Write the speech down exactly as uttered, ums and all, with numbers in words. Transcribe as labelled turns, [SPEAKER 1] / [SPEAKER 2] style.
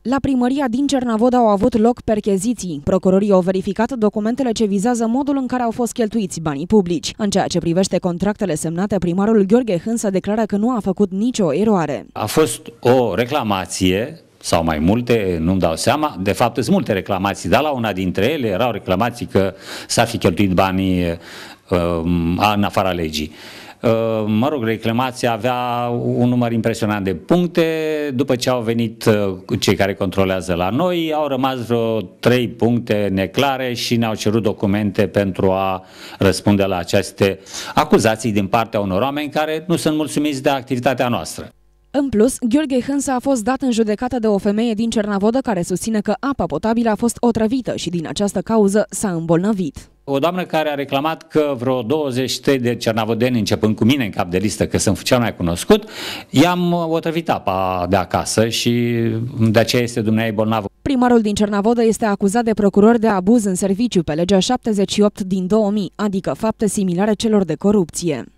[SPEAKER 1] La primăria din Cernavod au avut loc percheziții. Procurorii au verificat documentele ce vizează modul în care au fost cheltuiți banii publici. În ceea ce privește contractele semnate, primarul Gheorghe Hânsa declară că nu a făcut nicio eroare.
[SPEAKER 2] A fost o reclamație sau mai multe, nu-mi dau seama, de fapt sunt multe reclamații, dar la una dintre ele erau reclamații că s-ar fi cheltuit banii uh, în afara legii. Mă rog, reclamația avea un număr impresionant de puncte. După ce au venit cei care controlează la noi, au rămas vreo trei puncte neclare și ne-au cerut documente pentru a răspunde la aceste acuzații din partea unor oameni care nu sunt mulțumiți de activitatea noastră.
[SPEAKER 1] În plus, Gheorghe Hânsa a fost dat în judecată de o femeie din Cernavodă care susține că apa potabilă a fost otrăvită și din această cauză s-a îmbolnăvit.
[SPEAKER 2] O doamnă care a reclamat că vreo douăzeci și trei de cernavodeni, începând cu mine în cap de listă, că sunt cel mai cunoscut, i-am otrăvit apa de acasă și de aceea este dumneavoastră bolnavă.
[SPEAKER 1] Primarul din Cernavodă este acuzat de procuror de abuz în serviciu pe legea șaptezeci și opt din două mii, adică fapte similare celor de corupție.